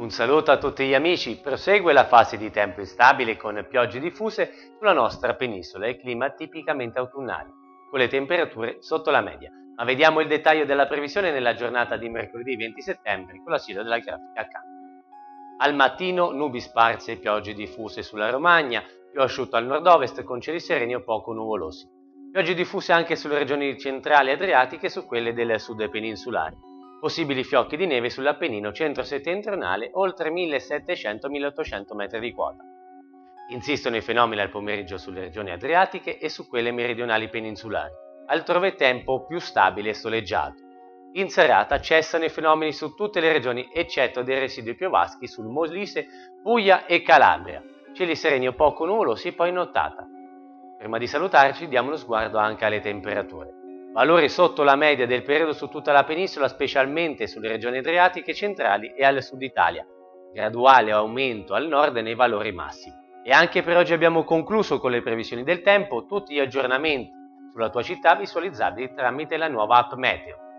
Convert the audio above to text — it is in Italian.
Un saluto a tutti gli amici, prosegue la fase di tempo instabile con piogge diffuse sulla nostra penisola e clima tipicamente autunnale, con le temperature sotto la media. Ma vediamo il dettaglio della previsione nella giornata di mercoledì 20 settembre con la sigla della grafica accanto. Al mattino nubi sparse e piogge diffuse sulla Romagna, più asciutto al nord-ovest con cieli sereni o poco nuvolosi. Piogge diffuse anche sulle regioni centrali adriatiche e su quelle del sud peninsulare. Possibili fiocchi di neve sull'Appennino centro-settentrionale oltre 1700-1800 metri di quota. Insistono i fenomeni al pomeriggio sulle regioni adriatiche e su quelle meridionali peninsulari, altrove tempo più stabile e soleggiato. In serata cessano i fenomeni su tutte le regioni eccetto dei residui piovaschi sul Molise, Puglia e Calabria, cieli sereni o poco nuvolosi poi in nottata. Prima di salutarci diamo uno sguardo anche alle temperature. Valori sotto la media del periodo su tutta la penisola, specialmente sulle regioni adriatiche centrali e al sud Italia. Graduale aumento al nord nei valori massimi. E anche per oggi abbiamo concluso con le previsioni del tempo, tutti gli aggiornamenti sulla tua città visualizzabili tramite la nuova app Meteo.